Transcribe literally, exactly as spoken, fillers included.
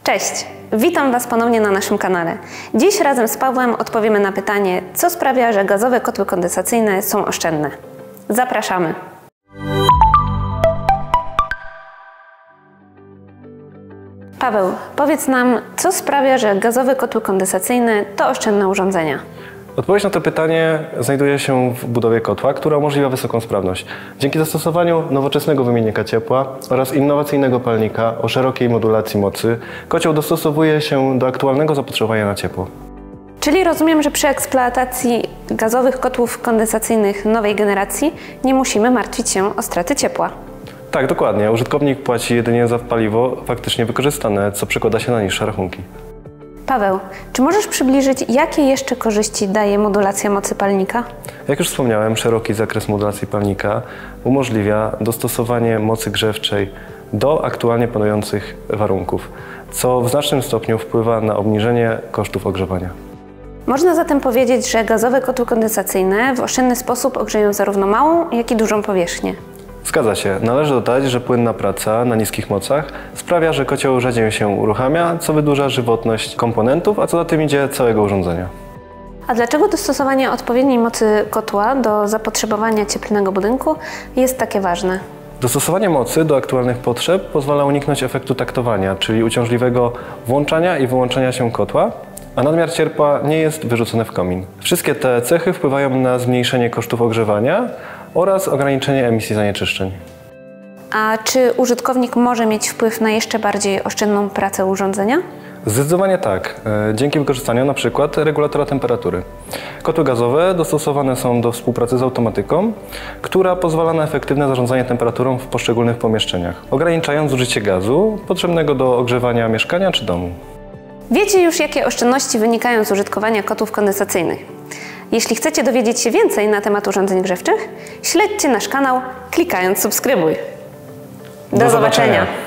Cześć! Witam Was ponownie na naszym kanale. Dziś razem z Pawłem odpowiemy na pytanie, co sprawia, że gazowe kotły kondensacyjne są oszczędne. Zapraszamy! Paweł, powiedz nam, co sprawia, że gazowe kotły kondensacyjne to oszczędne urządzenia? Odpowiedź na to pytanie znajduje się w budowie kotła, która umożliwia wysoką sprawność. Dzięki zastosowaniu nowoczesnego wymiennika ciepła oraz innowacyjnego palnika o szerokiej modulacji mocy, kocioł dostosowuje się do aktualnego zapotrzebowania na ciepło. Czyli rozumiem, że przy eksploatacji gazowych kotłów kondensacyjnych nowej generacji nie musimy martwić się o straty ciepła. Tak, dokładnie. Użytkownik płaci jedynie za paliwo faktycznie wykorzystane, co przekłada się na niższe rachunki. Paweł, czy możesz przybliżyć, jakie jeszcze korzyści daje modulacja mocy palnika? Jak już wspomniałem, szeroki zakres modulacji palnika umożliwia dostosowanie mocy grzewczej do aktualnie panujących warunków, co w znacznym stopniu wpływa na obniżenie kosztów ogrzewania. Można zatem powiedzieć, że gazowe kotły kondensacyjne w oszczędny sposób ogrzeją zarówno małą, jak i dużą powierzchnię. Zgadza się. Należy dodać, że płynna praca na niskich mocach sprawia, że kocioł rzadziej się uruchamia, co wydłuża żywotność komponentów, a co za tym idzie całego urządzenia. A dlaczego dostosowanie odpowiedniej mocy kotła do zapotrzebowania cieplnego budynku jest takie ważne? Dostosowanie mocy do aktualnych potrzeb pozwala uniknąć efektu taktowania, czyli uciążliwego włączania i wyłączania się kotła, a nadmiar ciepła nie jest wyrzucony w komin. Wszystkie te cechy wpływają na zmniejszenie kosztów ogrzewania oraz ograniczenie emisji zanieczyszczeń. A czy użytkownik może mieć wpływ na jeszcze bardziej oszczędną pracę urządzenia? Zdecydowanie tak, dzięki wykorzystaniu np. regulatora temperatury. Kotły gazowe dostosowane są do współpracy z automatyką, która pozwala na efektywne zarządzanie temperaturą w poszczególnych pomieszczeniach, ograniczając zużycie gazu potrzebnego do ogrzewania mieszkania czy domu. Wiecie już, jakie oszczędności wynikają z użytkowania kotłów kondensacyjnych. Jeśli chcecie dowiedzieć się więcej na temat urządzeń grzewczych, śledźcie nasz kanał, klikając subskrybuj. Do, Do zobaczenia! zobaczenia.